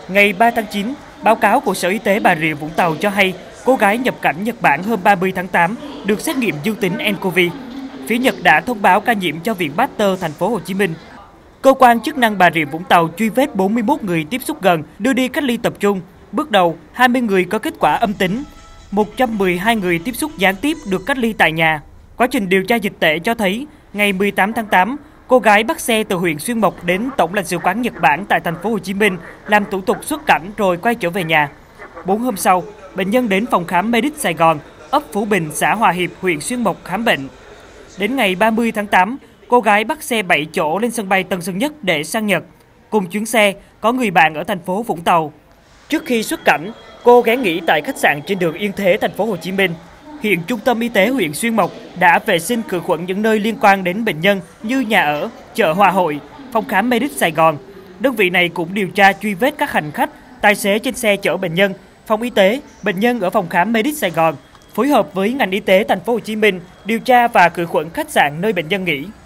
Ngày 3 tháng 9, báo cáo của Sở Y tế Bà Rịa Vũng Tàu cho hay cô gái nhập cảnh Nhật Bản hôm 30 tháng 8 được xét nghiệm dương tính nCoV. Phía Nhật đã thông báo ca nhiễm cho Viện Pasteur Thành phố Hồ Chí Minh. Cơ quan chức năng Bà Rịa Vũng Tàu truy vết 41 người tiếp xúc gần đưa đi cách ly tập trung. Bước đầu, 20 người có kết quả âm tính, 112 người tiếp xúc gián tiếp được cách ly tại nhà. Quá trình điều tra dịch tễ cho thấy, ngày 18 tháng 8, cô gái bắt xe từ huyện Xuyên Mộc đến Tổng lãnh sự quán Nhật Bản tại Thành phố Hồ Chí Minh làm thủ tục xuất cảnh rồi quay trở về nhà. 4 hôm sau, bệnh nhân đến phòng khám Medic Sài Gòn, ấp Phú Bình, xã Hòa Hiệp, huyện Xuyên Mộc khám bệnh. Đến ngày 30 tháng 8, cô gái bắt xe 7 chỗ lên sân bay Tân Sơn Nhất để sang Nhật. Cùng chuyến xe, có người bạn ở thành phố Vũng Tàu. Trước khi xuất cảnh, cô ghé nghỉ tại khách sạn trên đường Yên Thế, Thành phố Hồ Chí Minh. Hiện Trung tâm Y tế huyện Xuyên Mộc đã vệ sinh khử khuẩn những nơi liên quan đến bệnh nhân như nhà ở, chợ Hòa Hội, phòng khám Medic Sài Gòn. Đơn vị này cũng điều tra truy vết các hành khách, tài xế trên xe chở bệnh nhân, phòng y tế, bệnh nhân ở phòng khám Medic Sài Gòn, phối hợp với ngành y tế Thành phố Hồ Chí Minh điều tra và khử khuẩn khách sạn nơi bệnh nhân nghỉ.